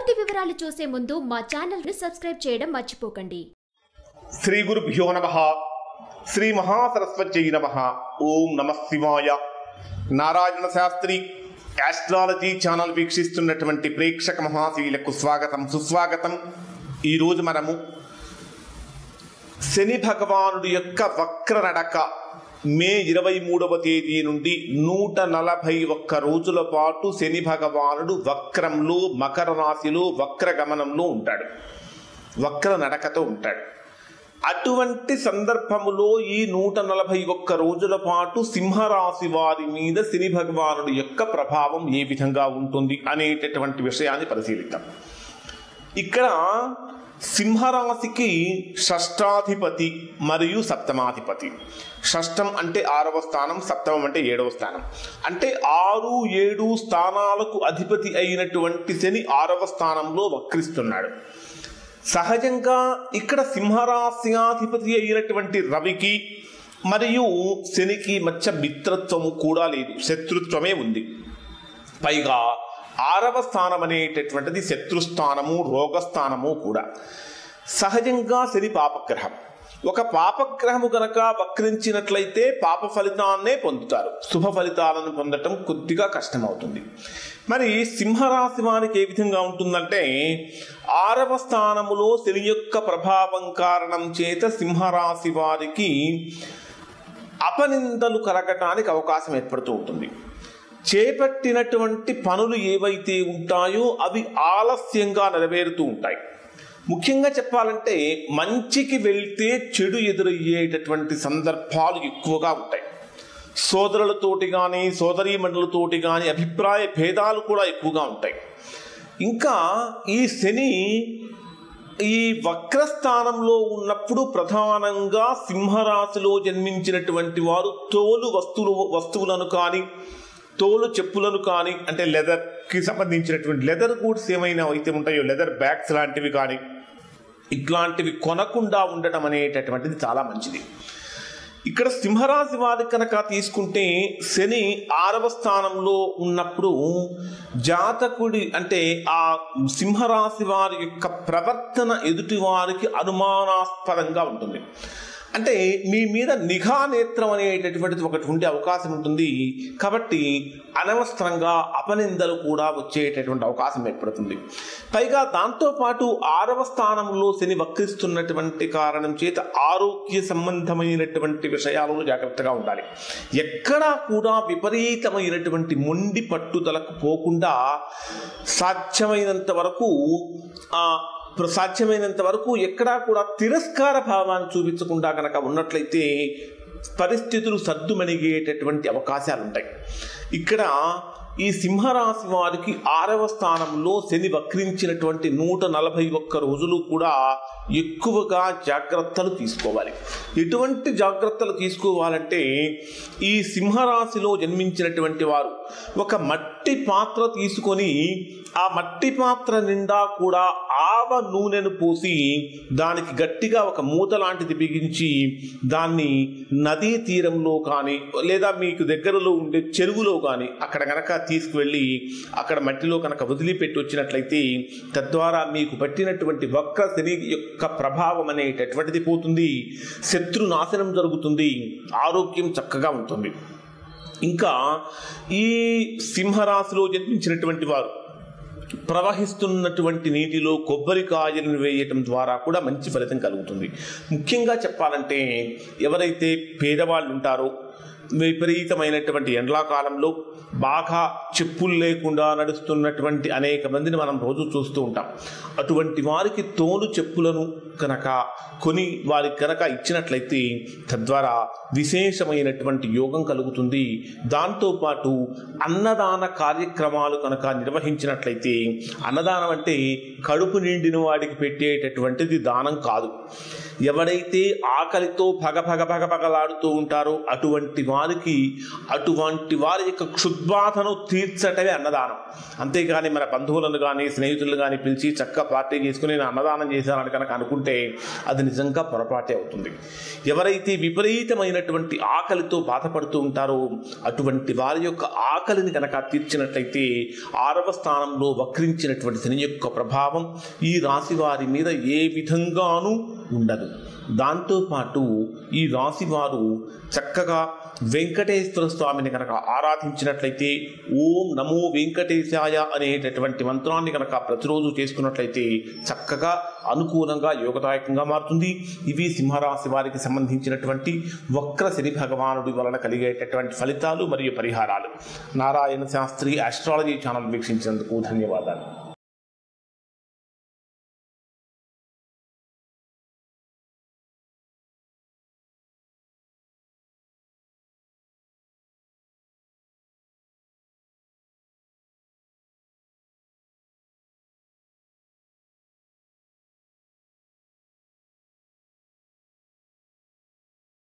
పూర్తి వివరాలు చూసే ముందు మా ఛానల్ ని సబ్స్క్రైబ్ చేయడం మర్చిపోకండి. శ్రీ గురుభ్యో నమః. శ్రీ మహాసరస్వత్యై నమః. ఓం నమః శివాయ. నారాయణ శాస్త్రి ఆస్ట్రాలజీ ఛానల్ వీక్షిస్తున్నటువంటి ప్రేక్షక మహాశీలకు స్వాగతం, సుస్వాగతం. ఈరోజు మనము శని భగవానుడి యొక్క వక్ర నడక మే 23వ తేదీ నుండి 141 రోజుల పాటు శని భగవానుడు వక్రంలో, మకర రాశిలో వక్ర గమనంలో ఉంటాడు, వక్ర నడకతో ఉంటాడు. అటువంటి సందర్భములో ఈ 141 రోజుల పాటు సింహరాశి వారి మీద శని భగవానుడి యొక్క ప్రభావం ఏ విధంగా ఉంటుంది అనేటటువంటి విషయాన్ని పరిశీలిద్దాం. ఇక్కడ సింహరాశికి షష్టాధిపతి మరియు సప్తమాధిపతి. షష్టం అంటే 6వ స్థానం, సప్తమం అంటే 7వ స్థానం. అంటే 6, 7 స్థానాలకు అధిపతి అయినటువంటి శని 6వ స్థానంలో వక్రిస్తున్నాడు. సహజంగా ఇక్కడ సింహరాశ్యాధిపతి అయినటువంటి రవికి మరియు శనికి మధ్య మిత్రత్వము కూడా లేదు, శత్రుత్వమే ఉంది. పైగా 6వ స్థానం అనేటటువంటిది శత్రుస్థానము, రోగస్థానము కూడా. సహజంగా శని పాపగ్రహం. ఒక పాపగ్రహము కనుక వక్రించినట్లయితే పాప ఫలితాన్నే పొందుతారు, శుభ ఫలితాలను పొందటం కొద్దిగా కష్టమవుతుంది. మరి సింహరాశి వారికి ఏ విధంగా ఉంటుందంటే 6వ స్థానములో శని యొక్క ప్రభావం కారణం చేత సింహరాశి వారికి అపనిందలు కలగటానికి అవకాశం ఏర్పడుతూ ఉంటుంది. చేపట్టినటువంటి పనులు ఏవైతే ఉంటాయో అవి ఆలస్యంగా నెరవేరుతూ ఉంటాయి. ముఖ్యంగా చెప్పాలంటే మంచికి వెళ్తే చెడు ఎదురయ్యేటటువంటి సందర్భాలు ఎక్కువగా ఉంటాయి. సోదరులతోటి కానీ సోదరీమణులతోటి కానీ అభిప్రాయ భేదాలు కూడా ఎక్కువగా ఉంటాయి. ఇంకా ఈ శని ఈ వక్రస్థానంలో ఉన్నప్పుడు ప్రధానంగా సింహరాశిలో జన్మించినటువంటి వారు తోలు వస్తువులను కానీ, తోలు చెప్పులను కానీ, అంటే లెదర్కి సంబంధించినటువంటి లెదర్ గూడ్స్ ఏమైనా అయితే ఉంటాయో, లెదర్ బ్యాగ్స్ లాంటివి కానీ ఇట్లాంటివి కొనకుండా ఉండటం అనేటటువంటిది చాలా మంచిది. ఇక్కడ సింహరాశి వారి కనుక తీసుకుంటే శని 6వ స్థానంలో ఉన్నప్పుడు జాతకుడి అంటే ఆ సింహరాశి వారి యొక్క ప్రవర్తన ఎదుటి వారికి అనుమానాస్పదంగా ఉంటుంది. అంటే మీ మీద నిఘా నేత్రం అనేటటువంటిది ఒకటి ఉండే అవకాశం ఉంటుంది. కాబట్టి అనవసరంగా అపనిందలు కూడా వచ్చేటటువంటి అవకాశం ఏర్పడుతుంది. పైగా దాంతోపాటు 6వ స్థానంలో శని వక్రిస్తున్నటువంటి కారణం చేత ఆరోగ్య సంబంధమైనటువంటి విషయాలలో జాగ్రత్తగా ఉండాలి. ఎక్కడా కూడా విపరీతమైనటువంటి మొండి పట్టుదలకు పోకుండా సాధ్యమైనంత వరకు ఎక్కడా కూడా తిరస్కార భావాన్ని చూపించకుండా కనుక ఉన్నట్లయితే పరిస్థితులు సద్దుమణిగేటటువంటి అవకాశాలు ఉంటాయి. ఇక్కడ ఈ సింహరాశి వారికి 6వ స్థానంలో శని వక్రించినటువంటి 141 రోజులు కూడా ఎక్కువగా జాగ్రత్తలు తీసుకోవాలి. ఎటువంటి జాగ్రత్తలు తీసుకోవాలంటే ఈ సింహరాశిలో జన్మించినటువంటి వారు ఒక మట్టి పాత్ర తీసుకొని ఆ మట్టి పాత్ర నిండా కూడా ఆవ నూనెను పోసి దానికి గట్టిగా ఒక మూత లాంటిది బిగించి దాన్ని నదీ తీరంలో కానీ లేదా మీకు దగ్గరలో ఉండే చెరువులో కానీ అక్కడ కనుక తీసుకువెళ్ళి అక్కడ మట్టిలో కనుక వదిలిపెట్టి వచ్చినట్లయితే తద్వారా మీకు పట్టినటువంటి వక్ర శని యొక్క ప్రభావం అనేటటువంటిది పోతుంది, శత్రు నాశనం జరుగుతుంది, ఆరోగ్యం చక్కగా ఉంటుంది. ఇంకా ఈ సింహరాశిలో జన్మించినటువంటి వారు ప్రవహిస్తున్నటువంటి నీటిలో కొబ్బరికాయలను వేయటం ద్వారా కూడా మంచి ఫలితం కలుగుతుంది. ముఖ్యంగా చెప్పాలంటే ఎవరైతే పేదవాళ్ళు ఉంటారో, విపరీతమైనటువంటి ఎండాకాలంలో బాగా చెప్పులు లేకుండా నడుస్తున్నటువంటి అనేక మందిని మనం రోజు చూస్తూ ఉంటాం. అటువంటి వారికి తోలు చెప్పులను కనుక కొని వారికి కనుక ఇచ్చినట్లయితే తద్వారా విశేషమైనటువంటి యోగం కలుగుతుంది. దాంతోపాటు అన్నదాన కార్యక్రమాలు కనుక నిర్వహించినట్లయితే, అన్నదానం అంటే కడుపు నిండిన వాడికి పెట్టేటటువంటిది దానం కాదు. ఎవరైతే ఆకలితో భగభగలాడుతూ ఉంటారో అటువంటి వారి యొక్క క్షుద్బాధను తీర్చటమే అన్నదానం. అంతేగాని మన బంధువులను కానీ స్నేహితులను కానీ పిలిచి చక్కగా పార్టీ చేసుకుని నేను అన్నదానం చేశానని కనుక అనుకుంటే అది నిజంగా పొరపాటే అవుతుంది. ఎవరైతే విపరీతమైనటువంటి ఆకలితో బాధపడుతూ ఉంటారో అటువంటి వారి యొక్క ఆకలిని కనుక తీర్చినట్లయితే 6వ స్థానంలో వక్రించినటువంటి శని యొక్క ప్రభావం ఈ రాశి వారి మీద ఏ విధంగానూ ఉండదు. దాంతోపాటు ఈ రాశి వారు చక్కగా వెంకటేశ్వర స్వామిని కనుక ఆరాధించినట్లయితే ఓం నమో వెంకటేశాయ అనేటటువంటి మంత్రాన్ని కనుక ప్రతిరోజు చేసుకున్నట్లయితే చక్కగా అనుకూలంగా యోగదాయకంగా మారుతుంది. ఇవి సింహరాశి వారికి సంబంధించినటువంటి వక్ర శని భగవానుడి వలన కలిగేటటువంటి ఫలితాలు మరియు పరిహారాలు. నారాయణ శాస్త్రి ఆస్ట్రాలజీ ఛానల్ వీక్షించినందుకు ధన్యవాదాలు.